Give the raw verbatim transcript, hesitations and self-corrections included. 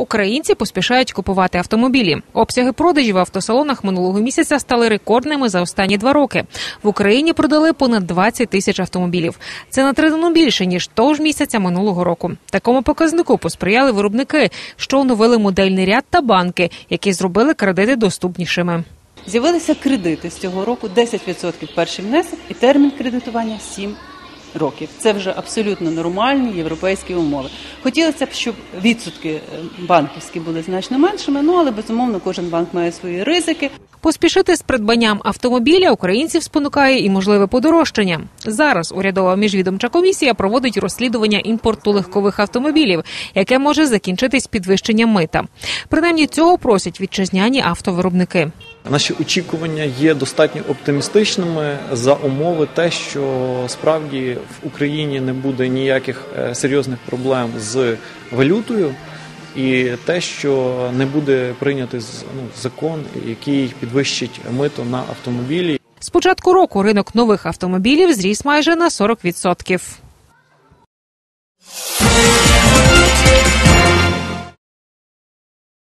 Українці поспішають купувати автомобілі. Обсяги продажів в автосалонах минулого місяця стали рекордними за останні два роки. В Україні продали понад двадцять тисяч автомобілів. Це на третину більше, ніж того ж місяця минулого року. Такому показнику посприяли виробники, що оновили модельний ряд та банки, які зробили кредити доступнішими. З'явилися кредити з цього року, десять відсотків перший внесок і термін кредитування сім років. Це вже абсолютно нормальні європейські умови. Хотілося б, щоб відсотки банківські були значно меншими, ну але, безумовно, кожен банк має свої ризики. Поспішити з придбанням автомобіля українців спонукає і можливе подорожчання. Зараз урядова міжвідомча комісія проводить розслідування імпорту легкових автомобілів, яке може закінчитись підвищенням мита. Принаймні цього просять вітчизняні автовиробники. Наші очікування є достатньо оптимістичними за умови те, що справді в Україні не буде ніяких серйозних проблем з валютою і те, що не буде прийнятий ну, закон, який підвищить мито на автомобілі. З початку року ринок нових автомобілів зріс майже на сорок відсотків.